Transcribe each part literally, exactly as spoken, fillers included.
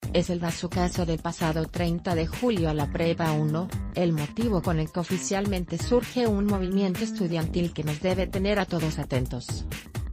Es el bazucazo del pasado treinta de julio a la Prepa uno, el motivo con el que oficialmente surge un movimiento estudiantil que nos debe tener a todos atentos.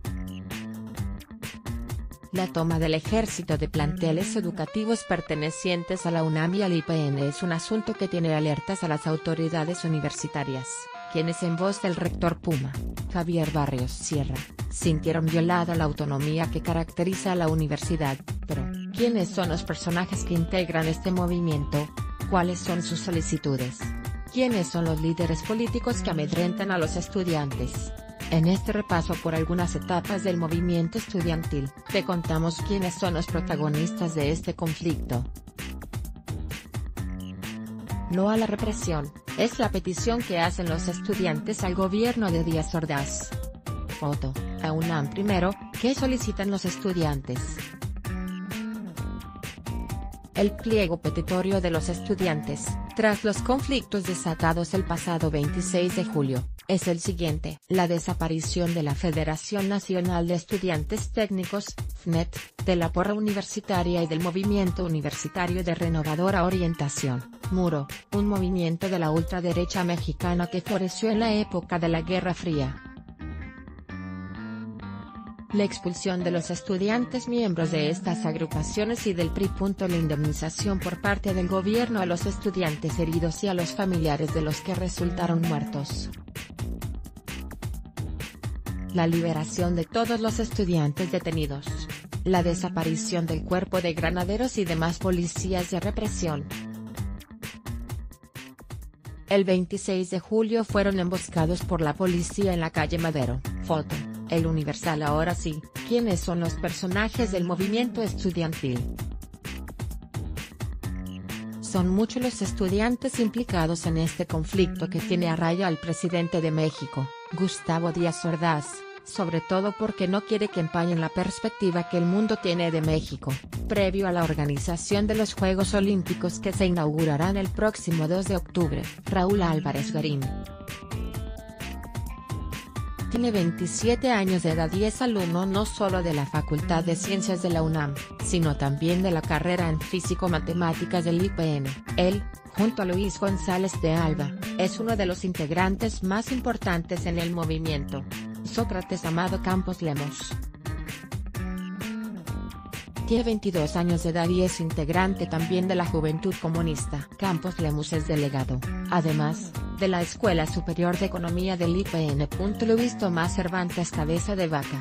La toma del ejército de planteles educativos pertenecientes a la UNAM y al I P N es un asunto que tiene alertas a las autoridades universitarias, quienes en voz del rector Puma, Javier Barrios Sierra, sintieron violada la autonomía que caracteriza a la universidad. Pero, ¿quiénes son los personajes que integran este movimiento? ¿Cuáles son sus solicitudes? ¿Quiénes son los líderes políticos que amedrentan a los estudiantes? En este repaso por algunas etapas del movimiento estudiantil, te contamos quiénes son los protagonistas de este conflicto. No a la represión, es la petición que hacen los estudiantes al gobierno de Díaz Ordaz. Foto, a UNAM primero, ¿qué solicitan los estudiantes? El pliego petitorio de los estudiantes, tras los conflictos desatados el pasado veintiséis de julio, es el siguiente: la desaparición de la Federación Nacional de Estudiantes Técnicos, F N E T, de la Porra Universitaria y del Movimiento Universitario de Renovadora Orientación, Muro, un movimiento de la ultraderecha mexicana que floreció en la época de la Guerra Fría. La expulsión de los estudiantes miembros de estas agrupaciones y del P R I. La indemnización por parte del gobierno a los estudiantes heridos y a los familiares de los que resultaron muertos. La liberación de todos los estudiantes detenidos. La desaparición del cuerpo de granaderos y demás policías de represión. El veintiséis de julio fueron emboscados por la policía en la calle Madero. Foto, El Universal. Ahora sí, ¿quiénes son los personajes del movimiento estudiantil? Son muchos los estudiantes implicados en este conflicto que tiene a raya al presidente de México, Gustavo Díaz Ordaz, sobre todo porque no quiere que empañen la perspectiva que el mundo tiene de México, previo a la organización de los Juegos Olímpicos que se inaugurarán el próximo dos de octubre. Raúl Álvarez Garín tiene veintisiete años de edad y es alumno no solo de la Facultad de Ciencias de la UNAM, sino también de la carrera en Físico-Matemáticas del I P N. Él, junto a Luis González de Alba, es uno de los integrantes más importantes en el movimiento. Sócrates Amado Campos Lemos tiene veintidós años de edad y es integrante también de la Juventud Comunista. Campos Lemos es delegado, además, de la Escuela Superior de Economía del I P N. Luis Tomás Cervantes Cabeza de Vaca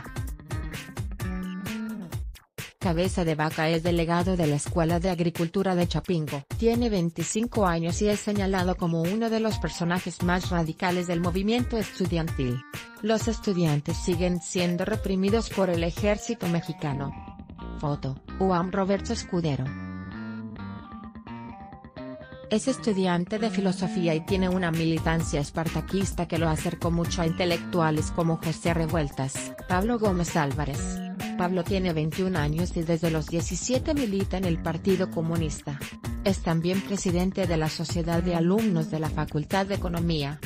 Cabeza de Vaca es delegado de la Escuela de Agricultura de Chapingo. Tiene veinticinco años y es señalado como uno de los personajes más radicales del movimiento estudiantil. Los estudiantes siguen siendo reprimidos por el ejército mexicano. Foto, U A M Roberto Escudero. Es estudiante de filosofía y tiene una militancia espartaquista que lo acercó mucho a intelectuales como José Revueltas. Pablo Gómez Álvarez. Pablo tiene veintiún años y desde los diecisiete milita en el Partido Comunista. Es también presidente de la Sociedad de Alumnos de la Facultad de Economía.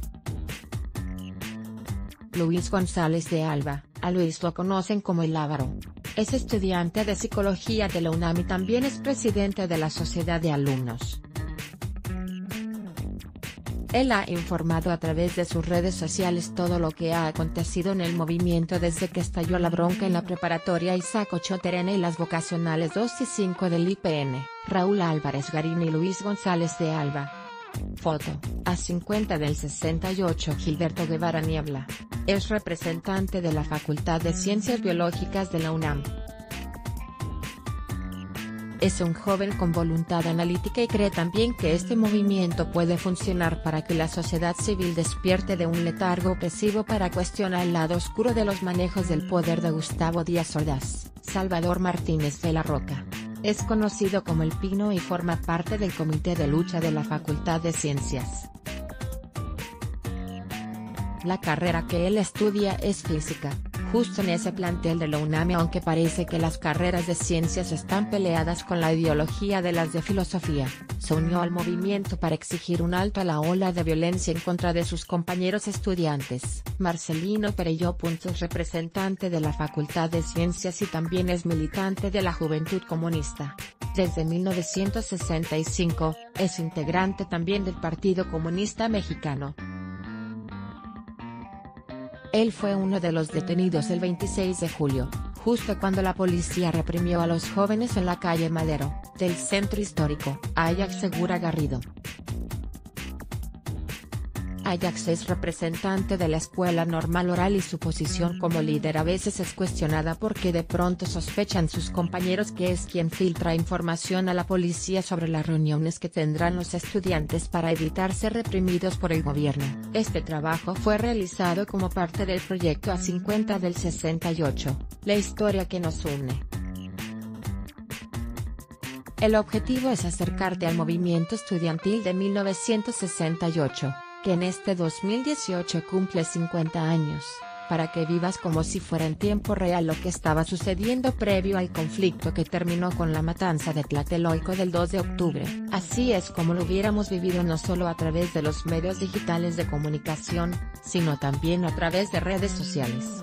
Luis González de Alba, a Luis lo conocen como el Lábaro. Es estudiante de Psicología de la UNAM y también es presidente de la Sociedad de Alumnos. Él ha informado a través de sus redes sociales todo lo que ha acontecido en el movimiento desde que estalló la bronca en la preparatoria Isaac Ochoa Terena y las vocacionales dos y cinco del I P N. Raúl Álvarez Garín y Luis González de Alba. Foto, A cincuenta del sesenta y ocho. Gilberto Guevara Niebla. Es representante de la Facultad de Ciencias Biológicas de la UNAM. Es un joven con voluntad analítica y cree también que este movimiento puede funcionar para que la sociedad civil despierte de un letargo opresivo para cuestionar el lado oscuro de los manejos del poder de Gustavo Díaz Ordaz. Salvador Martínez de la Roca. Es conocido como El Pino y forma parte del Comité de Lucha de la Facultad de Ciencias. La carrera que él estudia es física, justo en ese plantel de la UNAM, aunque parece que las carreras de ciencias están peleadas con la ideología de las de filosofía. Se unió al movimiento para exigir un alto a la ola de violencia en contra de sus compañeros estudiantes. Marcelino Perelló. Es representante de la Facultad de Ciencias y también es militante de la Juventud Comunista. Desde mil novecientos sesenta y cinco, es integrante también del Partido Comunista Mexicano. Él fue uno de los detenidos el veintiséis de julio, justo cuando la policía reprimió a los jóvenes en la calle Madero, del centro histórico. Ayax Segura Garrido. Ayax es representante de la Escuela Normal Oral y su posición como líder a veces es cuestionada porque de pronto sospechan sus compañeros que es quien filtra información a la policía sobre las reuniones que tendrán los estudiantes para evitar ser reprimidos por el gobierno. Este trabajo fue realizado como parte del proyecto A cincuenta del sesenta y ocho, la historia que nos une. El objetivo es acercarte al movimiento estudiantil de mil novecientos sesenta y ocho. Que en este dos mil dieciocho cumple cincuenta años, para que vivas como si fuera en tiempo real lo que estaba sucediendo previo al conflicto que terminó con la matanza de Tlatelolco del dos de octubre. Así es como lo hubiéramos vivido no solo a través de los medios digitales de comunicación, sino también a través de redes sociales.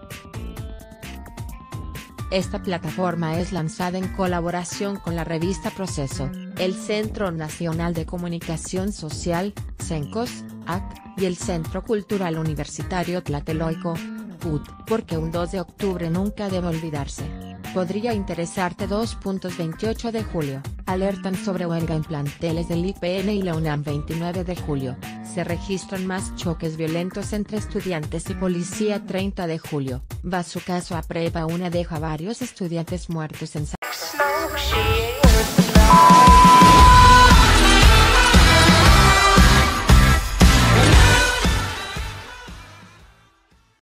Esta plataforma es lanzada en colaboración con la revista Proceso, el Centro Nacional de Comunicación Social, CENCOS, A C, y el Centro Cultural Universitario Tlatelolco, C U T, porque un dos de octubre nunca debe olvidarse. Podría interesarte. dos veintiocho de julio, alertan sobre huelga en planteles del I P N y la UNAM. veintinueve de julio, se registran más choques violentos entre estudiantes y policía. treinta de julio, Bazucazo aprueba una deja varios estudiantes muertos en San